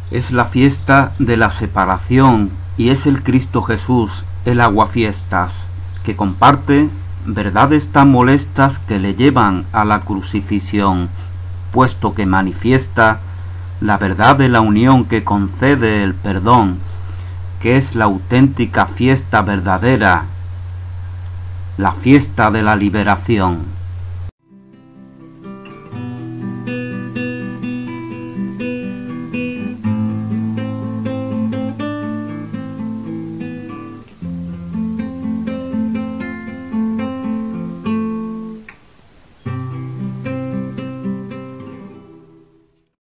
Es la fiesta de la separación y es el Cristo Jesús, el aguafiestas, que comparte verdades tan molestas que le llevan a la crucifixión, puesto que manifiesta la verdad de la unión que concede el perdón, que es la auténtica fiesta verdadera, la fiesta de la liberación.